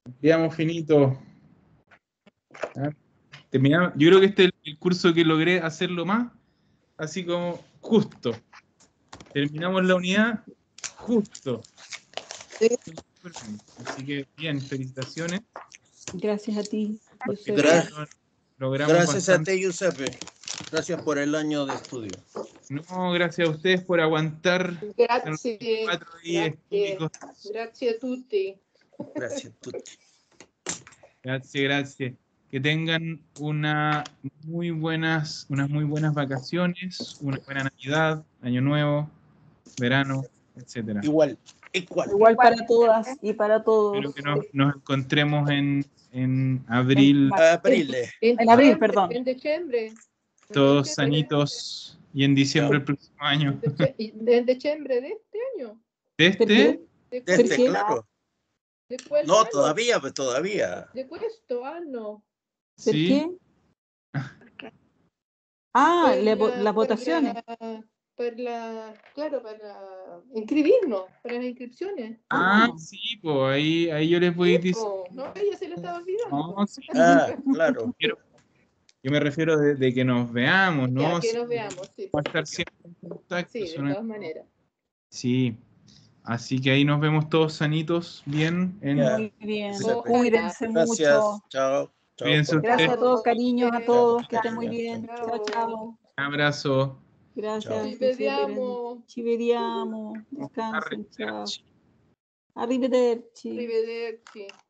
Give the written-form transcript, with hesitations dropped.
Veamos finito. ¿Ah? Yo creo que este es el curso que logré hacerlo más, así como justo. Terminamos la unidad justo. Así que bien, felicitaciones. Gracias a ti. Logramos Gracias bastante. a ti, Giuseppe. Gracias por el año de estudio. No, gracias a ustedes por aguantar. Grazie, 4 días típicos. grazie a tutti. Gracias a tutti. Gracias. Que tengan unas muy buenas vacaciones, una buena Navidad, Año Nuevo, verano, etcétera. Igual para todas y para todos. Espero que nos encontremos en abril, En abril, perdón. En diciembre. todos sanitos, y en diciembre el próximo año. En diciembre de este año. ¿De este? claro. No, todavía. De questo anno. Sí. Ah, las votaciones. Claro, para inscribirnos, para las inscripciones. Sí, pues ahí yo les voy a decir. No, ella se lo estaba olvidando. No, sí. Claro. Yo me refiero de que nos veamos, ¿no? Ya, que nos veamos, sí. Va a estar siempre en contacto. Sí, de todas maneras. Sí. Así que ahí nos vemos todos sanitos, bien. Muy bien. Cuídense mucho. Chao. Cuídense ustedes. Gracias a todos, cariños a todos. Que estén muy bien. Chao. Un abrazo. Gracias. Ci vediamo. Ci vediamo. Descansen. Chao. Arrivederci. Arrivederci.